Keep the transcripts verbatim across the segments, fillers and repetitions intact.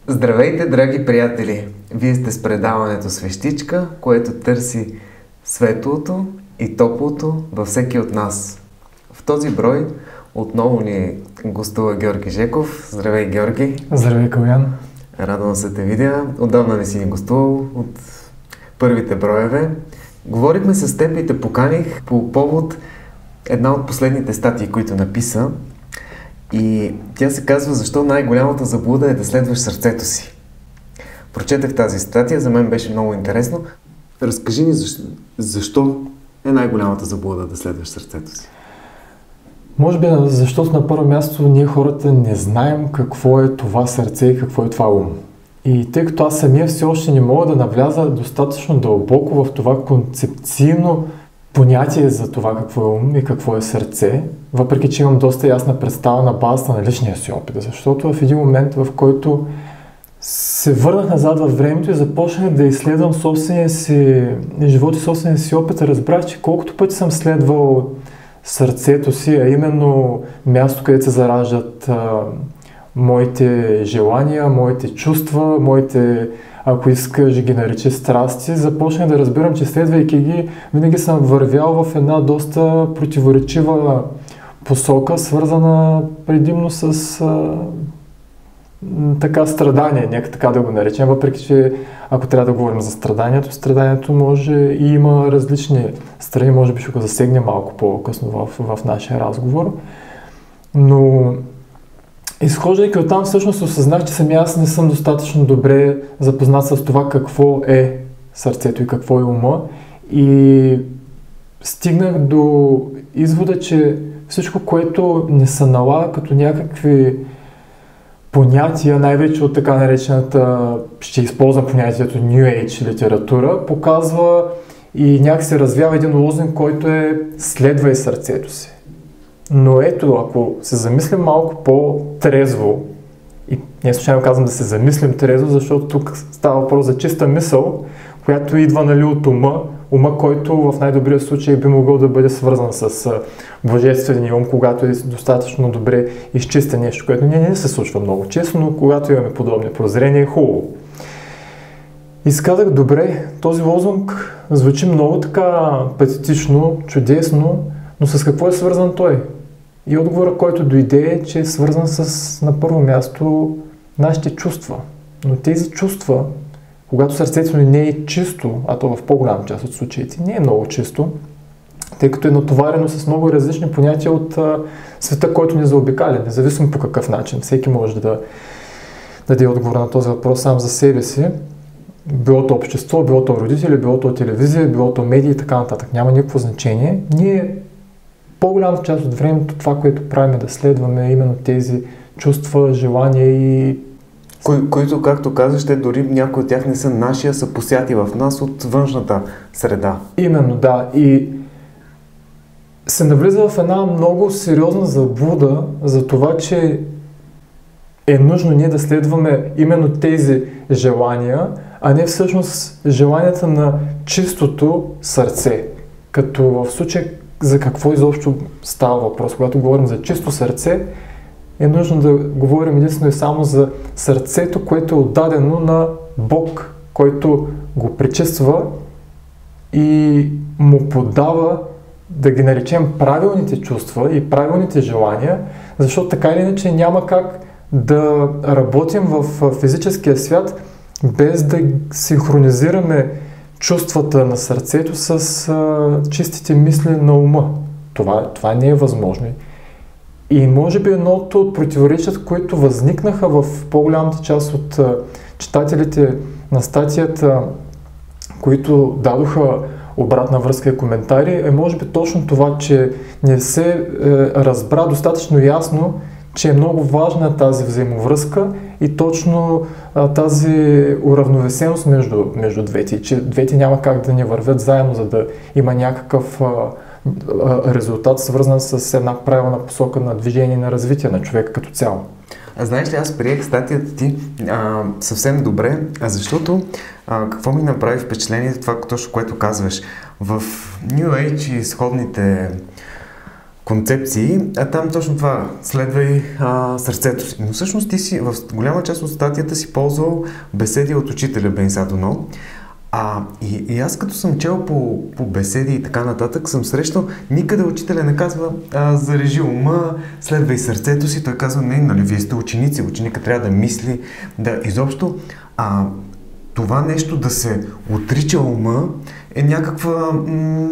Здравейте, драги приятели! Вие сте с предаването Свещичка, което търси светлото и топлото във всеки от нас. В този брой отново ни гостува Георги Жеков. Здравей, Георги! Здравей, Калян! Радвам се те видя. Отдавна не си ни гостувал от първите броеве. Говорихме с теб и те поканих по повод една от последните статии, които написа. И тя се казва "Защо най-голямата заблуда е да следваш сърцето си". Прочетах тази статия, за мен беше много интересно. Разкажи ни защо, защо е най-голямата заблуда да следваш сърцето си. Може би защото на първо място ние хората не знаем какво е това сърце и какво е това ум. И тъй като аз самия все още не мога да навляза достатъчно дълбоко в това концепцийно понятие за това какво е ум и какво е сърце, въпреки че имам доста ясна представа на базата на личния си опит, защото в един момент, в който се върнах назад във времето и започнах да изследвам собствения си живот и собствения си опит, разбрах, че колкото пъти съм следвал сърцето си, а именно място, където се зараждат а, моите желания, моите чувства, моите, ако искаш, ги наречи страсти, започнах да разбирам, че следвайки ги, винаги съм вървял в една доста противоречива посока, свързана предимно с а, така страдание, нека така да го наречем, въпреки че ако трябва да говорим за страданието, страданието може и има различни страни, може би ще го засегне малко по-късно в, в нашия разговор, но изхождайки оттам, всъщност осъзнах, че самия аз не съм достатъчно добре запознат с това какво е сърцето и какво е ума, и стигнах до извода, че всичко, което не се налага като някакви понятия, най-вече от така наречената, ще използвам понятието New Age литература, показва и някак се развява един лозунг, който е "следвай сърцето си". Но ето, ако се замислим малко по-трезво, и не случайно казвам да се замислим трезво, защото тук става въпрос за чиста мисъл, която идва, нали, от ума, ума, който в най-добрия случай би могъл да бъде свързан с божествения ум, когато е достатъчно добре изчистен, нещо, което не, не се случва много често, но когато имаме подобни прозрения, е хубаво. И си казах, добре, този лозунг звучи много така патетично, чудесно, но с какво е свързан той? И отговорът, който дойде, е, че е свързан с, на първо място, нашите чувства. Но тези чувства, когато сърцето ни не е чисто, а то в по-голяма част от случаите не е много чисто, тъй като е натоварено с много различни понятия от а, света, който ни заобикаля, независимо по какъв начин. Всеки може да даде отговор на този въпрос сам за себе си. Било то общество, било то родители, било то телевизия, било то медии и така нататък. Няма никакво значение. Ние по-голямата част от времето това, което правим, е да следваме именно тези чувства, желания и Кои, които, както казваш, те дори някои от тях не са наши, а са посяти в нас от външната среда. Именно, да. И се навлиза в една много сериозна заблуда за това, че е нужно ние да следваме именно тези желания, а не всъщност желанията на чистото сърце. Като в случай за какво изобщо става въпрос. Когато говорим за чисто сърце, е нужно да говорим единствено и само за сърцето, което е отдадено на Бог, който го пречиства и му подава, да ги наречем, правилните чувства и правилните желания, защото така или иначе няма как да работим в физическия свят без да синхронизираме чувствата на сърцето с а, чистите мисли на ума. Това, това не е възможно. И може би едното от противоречията, които възникнаха в по-голямата част от а, читателите на статията, които дадоха обратна връзка и коментари, е може би точно това, че не се е, разбра достатъчно ясно, че е много важна тази взаимовръзка и точно а, тази уравновесеност между, между двете, че двете няма как да не вървят заедно, за да има някакъв а, а, резултат, свързан с една правилна посока на движение и на развитие на човека като цяло. А знаеш ли, аз приех статията ти а, съвсем добре, а защото а, какво ми направи впечатление, това точно което казваш. В New Age и сходните концепции, а там точно това, следвай а, сърцето си. Но всъщност ти си в голяма част от статията си ползвал беседи от учителя Бенса Доно. А, и, и аз като съм чел по, по беседи и така нататък, съм срещал, никъде учителя не казва а, зарежи ума, следвай сърцето си. Той казва, не, нали, вие сте ученици, ученика трябва да мисли, да изобщо а, това нещо да се отрича ума е някаква м-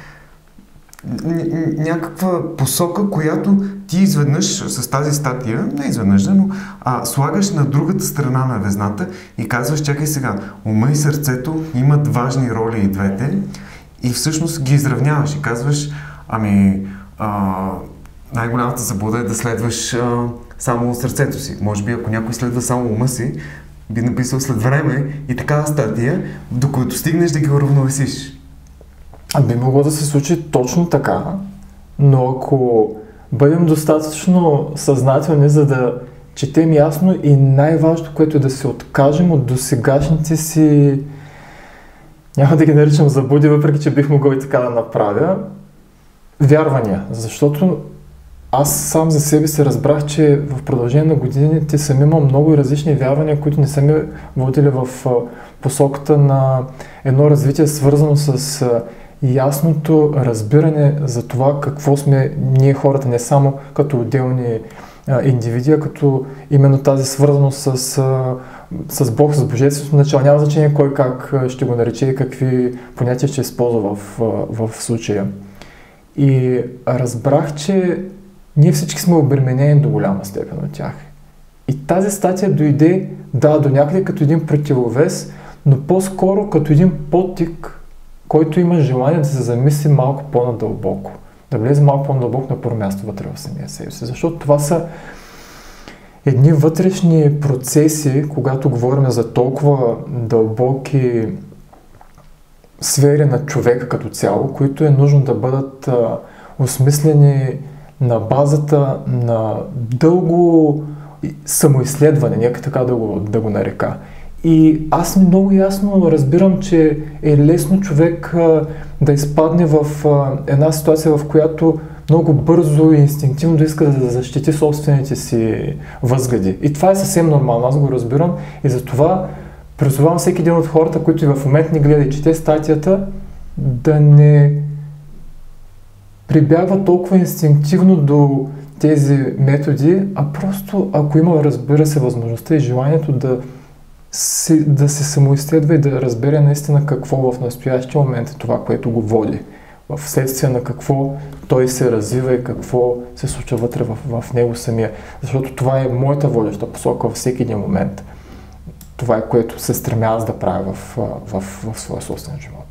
някаква посока, която ти изведнъж с тази статия, не изведнъж, но а, слагаш на другата страна на везната и казваш, чакай сега, ума и сърцето имат важни роли и двете и всъщност ги изравняваш и казваш, ами а, най-голямата заблуда е да следваш а, само сърцето си. Може би ако някой следва само ума си, би написал след време и такава статия, докато стигнеш да ги уравновесиш. А би могло да се случи точно така, но ако бъдем достатъчно съзнателни, за да четем ясно и най-важното, което е да се откажем от досегашните си, няма да ги наричам заблуди, въпреки че бих могъл и така да направя, вярвания. Защото аз сам за себе си разбрах, че в продължение на годините съм имал много различни вярвания, които не са ми водили в посоката на едно развитие, свързано с ясното разбиране за това какво сме ние хората, не само като отделни а, индивиди, а като именно тази свързаност с, а, с Бог, с Божественото начало. Няма значение кой как ще го нарече и какви понятия ще използва в, в, в случая. И разбрах, че ние всички сме обременени до голяма степен от тях. И тази статия дойде, да, до някъде като един противовес, но по-скоро като един подтик, който има желание да се замисли малко по-надълбоко, да влезе малко по-надълбоко на първо място вътре в самия себе си. Защото това са едни вътрешни процеси, когато говорим за толкова дълбоки сфери на човека като цяло, които е нужно да бъдат а, осмислени на базата на дълго самоизследване, нека така да го, да го нарека. И аз много ясно разбирам, че е лесно човек а, да изпадне в а, една ситуация, в която много бързо и инстинктивно да иска да защити собствените си възгледи. И това е съвсем нормално, аз го разбирам и затова призовавам всеки един от хората, които и в момента ни гледа и чете статията, да не прибягва толкова инстинктивно до тези методи, а просто ако има, разбира се, възможността и желанието да се, да се самоизследва и да разбере наистина какво в настоящия момент е това, което го води. В следствие на какво той се развива и какво се случва вътре в, в него самия. Защото това е моята водеща посока във всеки един момент. Това е което се стремя аз да правя в, в, в, в своя собствен живот.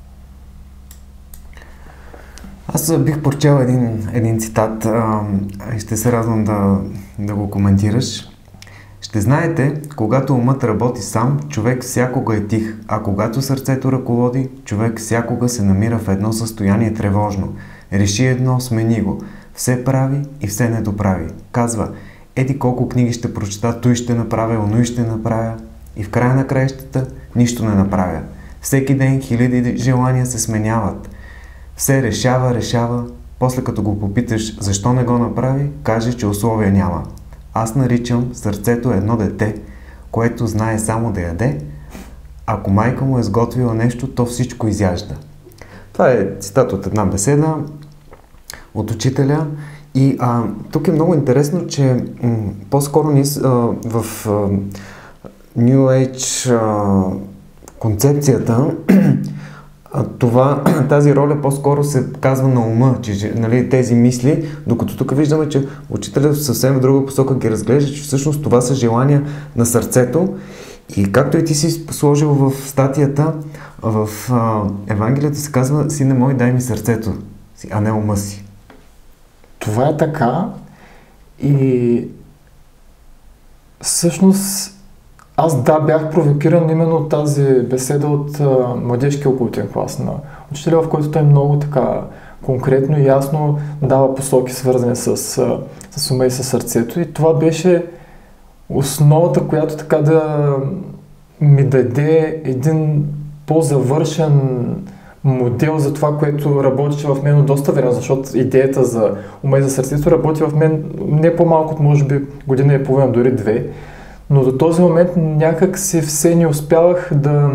Аз бих прочел един, един цитат и ще се радвам да, да го коментираш. Ще знаете, когато умът работи сам, човек всякога е тих, а когато сърцето ръководи, човек всякога се намира в едно състояние тревожно. Реши едно, смени го. Все прави и все не доправи. Казва, еди колко книги ще прочета, той ще направя, оно ще направя. И в края на краищата нищо не направя. Всеки ден хиляди желания се сменяват. Все решава, решава, после като го попиташ защо не го направи, каже, че условия няма. Аз наричам сърцето едно дете, което знае само да яде. Ако майка му е сготвила нещо, то всичко изяжда. Това е цитат от една беседа от учителя. И а, тук е много интересно, че м- по-скоро ние а, в а, New Age а, концепцията това, тази роля по-скоро се казва на ума, че нали, тези мисли, докато тук виждаме, че учителят съвсем в друга посока ги разглежда, че всъщност това са желания на сърцето. И както и ти си сложил в статията, в а, Евангелието се казва, сине мой, дай ми сърцето си, а не ума си. Това е така и всъщност аз да, бях провокиран именно от тази беседа от а, младежкия окултен клас на учителя, в който той много така конкретно и ясно дава посоки, свързани с, а, с ума и с сърцето. И това беше основата, която така да ми даде един по-завършен модел за това, което работеше в мен от доста време, защото идеята за ума и за сърцето работи в мен не по-малко от може би година и половина, дори две. Но до този момент някак си все не успявах да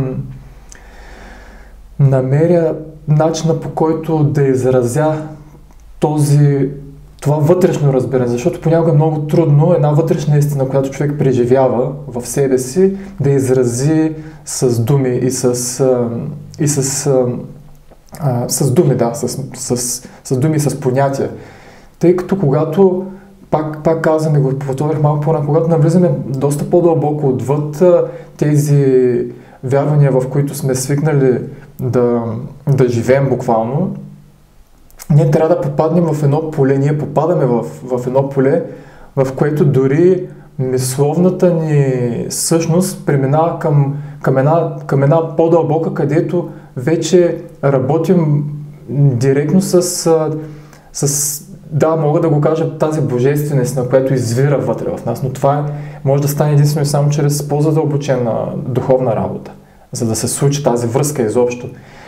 намеря начина, по който да изразя този, това вътрешно разбиране, защото понякога е много трудно една вътрешна истина, която човек преживява в себе си, да изрази с думи и с, и с, а, с думи, да, с, с, с думи и с понятия. Тъй като когато, пак, пак казвам и го повторих малко по-рано, когато навлизаме доста по-дълбоко отвъд тези вярвания, в които сме свикнали да, да живеем буквално, ние трябва да попаднем в едно поле, ние попадаме в, в едно поле, в което дори мисловната ни същност преминава към, към, една, към една по-дълбока, където вече работим директно с, с, да, мога да го кажа, тази божественост, на която извира вътре в нас, но това може да стане единствено и само чрез по-задълбочена духовна работа, за да се случи тази връзка изобщо.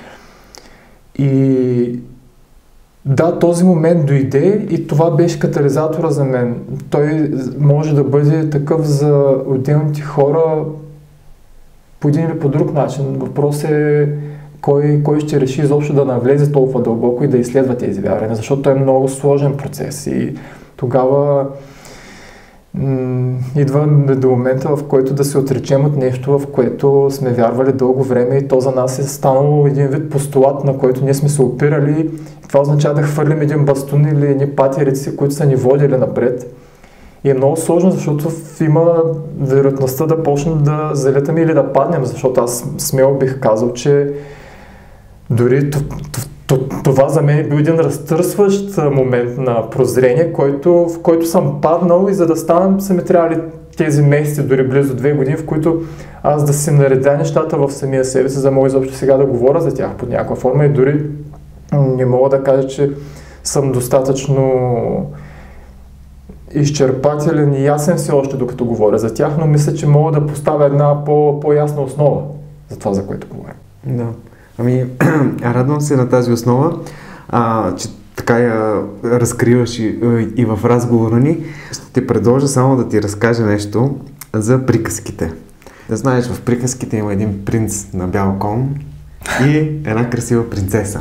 И да, този момент дойде и това беше катализатора за мен. Той може да бъде такъв за отделните хора по един или по друг начин. Въпрос е кой, кой ще реши изобщо да навлезе толкова дълбоко и да изследва тези вярвания, защото той е много сложен процес и тогава м- идва до момента, в който да се отречем от нещо, в което сме вярвали дълго време и то за нас е станало един вид постулат, на който ние сме се опирали. Това означава да хвърлим един бастун или едни патерици, които са ни водили напред. И е много сложно, защото има вероятността да почнем да залетаме или да паднем, защото аз смело бих казал, че дори това за мен е бил един разтърсващ момент на прозрение, който, в който съм паднал и за да станам са ми трябвали тези месеци, дори близо две години, в които аз да си наредя нещата в самия себе си, за да мога изобщо сега да говоря за тях под някаква форма и дори не мога да кажа, че съм достатъчно изчерпателен и ясен все още докато говоря за тях, но мисля, че мога да поставя една по- по-ясна основа за това, за което говоря. Да. Ами, радвам се на тази основа, а, че така я разкриваш и, и в разговора ни. Ще ти предложа само да ти разкажа нещо за приказките. Да знаеш, в приказките има един принц на бял кон и една красива принцеса.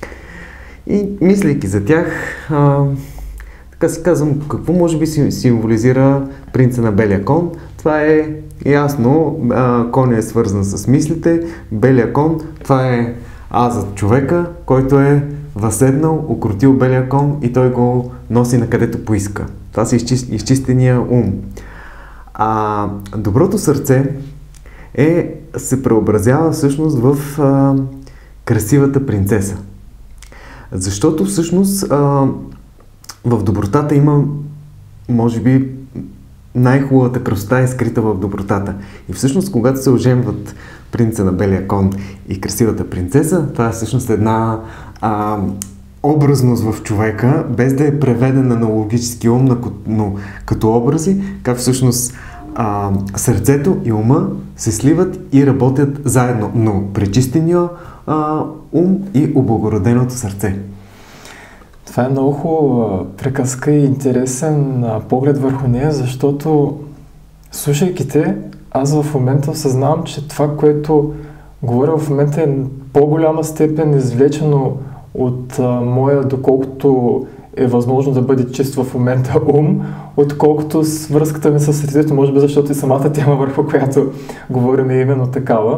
И мислейки за тях, а, така си казвам, какво може би символизира принца на белия кон? Това е ясно, а, коня е свързан с мислите, белия кон, това е азът човека, който е възседнал, укротил белия кон и той го носи накъдето поиска. Това е изчист, изчистения ум. А доброто сърце е, се преобразява всъщност в а, красивата принцеса. Защото всъщност а, в добротата има, може би, най-хубавата красота е скрита в добротата. И всъщност, когато се оженват принца на белия кон и красивата принцеса, това е всъщност една а, образност в човека, без да е преведена на логически ум, но като образи, как всъщност а, сърцето и ума се сливат и работят заедно, но пречистения а, ум и облагороденото сърце. Това е много хубава приказка и интересен а, поглед върху нея, защото слушайки те, аз в момента осъзнавам, че това, което говоря в момента е по-голяма степен извлечено от а, моя, доколкото е възможно да бъде чист в момента ум, отколкото с връзката ми с сърцето, може би защото и самата тема, върху която говорим, е именно такава.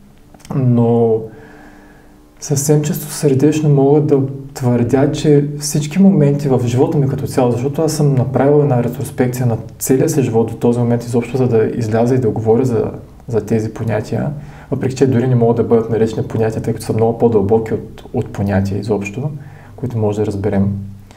Но съвсем често сърдечно мога да твърдя, че всички моменти в живота ми като цяло, защото аз съм направил една ретроспекция на целия си живот до този момент изобщо, за да изляза и да говоря за, за тези понятия, въпреки че дори не могат да бъдат наречени понятия, тъй като са много по-дълбоки от, от понятия изобщо, които може да разберем.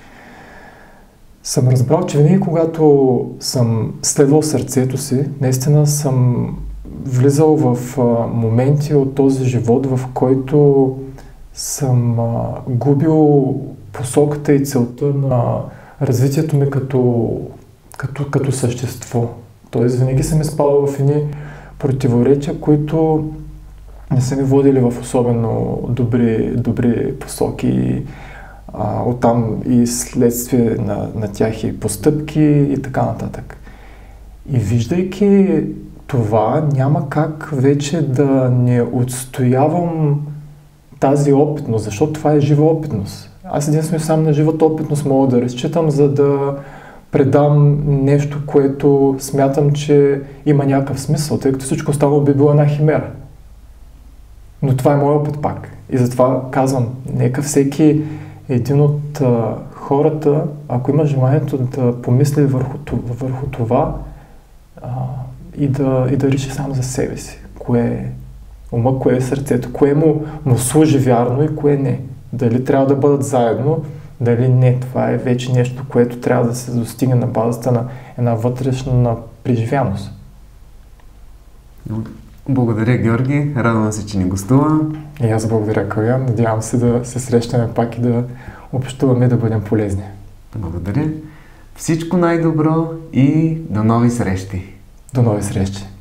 Съм разбрал, че винаги когато съм следвал сърцето си, наистина съм влизал в а, моменти от този живот, в който съм а, губил посоката и целта на развитието ми като, като, като същество. Тоест винаги съм изпадал в едни противоречия, които не са ни водили в особено добри, добри посоки. А, оттам и следствие на, на тях и постъпки и така нататък. И виждайки това, няма как вече да не отстоявам тази опитност, защото това е жива опитност. Аз единствено сам на живата опитност мога да разчитам, за да предам нещо, което смятам, че има някакъв смисъл, тъй като всичко останало би било една химера. Но това е моят опит пак. И затова казвам, нека всеки един от а, хората, ако има желанието да помисли върху, върху това а, и, да, и да реши сам за себе си, кое е ума, кое е сърцето, кое му, му служи вярно и кое не. Дали трябва да бъдат заедно, дали не. Това е вече нещо, което трябва да се достигне на базата на една вътрешна преживяност. Благодаря, Георги. Радвам се, че ни гостува. И аз благодаря, Калян. Надявам се да се срещаме пак и да общуваме, да бъдем полезни. Благодаря. Всичко най-добро и до нови срещи. До нови срещи.